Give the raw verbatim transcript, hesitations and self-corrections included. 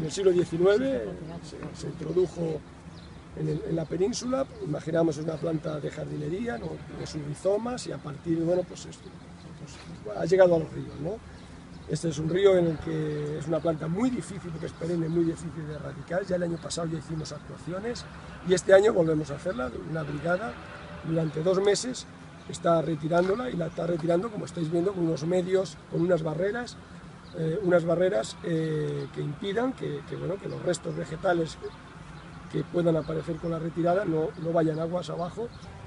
en el siglo diecinueve se, se introdujo en, el, en la península. Imaginamos una planta de jardinería, ¿no? De sus rizomas, y a partir, bueno, pues, esto, pues ha llegado a los ríos, ¿no? Este es un río en el que es una planta muy difícil, porque es perenne, muy difícil de erradicar. Ya el año pasado ya hicimos actuaciones y este año volvemos a hacerla. Una brigada durante dos meses está retirándola, y la está retirando, como estáis viendo, con unos medios, con unas barreras, eh, unas barreras eh, que impidan que, que, bueno, que los restos vegetales que puedan aparecer con la retirada no, no vayan aguas abajo